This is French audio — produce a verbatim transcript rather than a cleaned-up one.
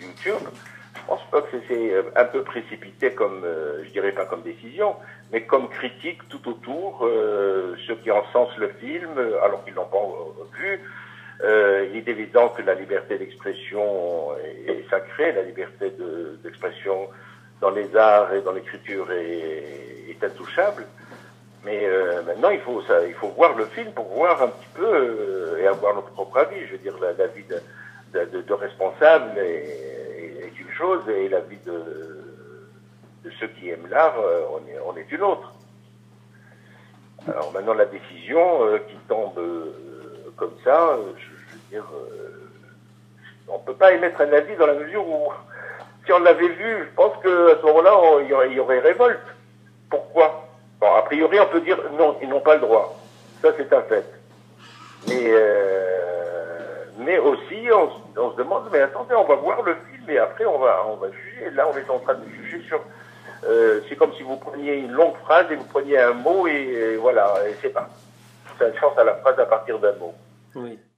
YouTube, je pense pas que c'est un peu précipité comme, euh, je dirais pas comme décision, mais comme critique tout autour, euh, ceux qui encensent le film, alors qu'ils l'ont pas vu. Euh, il est évident que la liberté d'expression est, est sacrée, la liberté de, d'expression dans les arts et dans l'écriture est, est intouchable. Mais euh, maintenant, il faut, ça, il faut voir le film pour voir un petit peu euh, et avoir notre propre avis. Je veux dire, la, la vie de, de, de, de responsable est, est une chose et la vie de, de ceux qui aiment l'art, euh, on, est, on est une autre. Alors maintenant, la décision euh, qui tombe euh, comme ça, euh, je, je veux dire, euh, on peut pas émettre un avis dans la mesure où, si on l'avait vu, je pense qu'à ce moment-là, il y aurait, il y aurait révolte. Pourquoi? Bon, a priori, on peut dire non, ils n'ont pas le droit. Ça, c'est un fait. Mais, euh, mais aussi, on, on se demande, mais attendez, on va voir le film et après, on va, on va juger. Là, on est en train de juger sur... Euh, c'est comme si vous preniez une longue phrase et vous preniez un mot et, et voilà, et c'est pas. Ça a une chance à la phrase à partir d'un mot. Oui.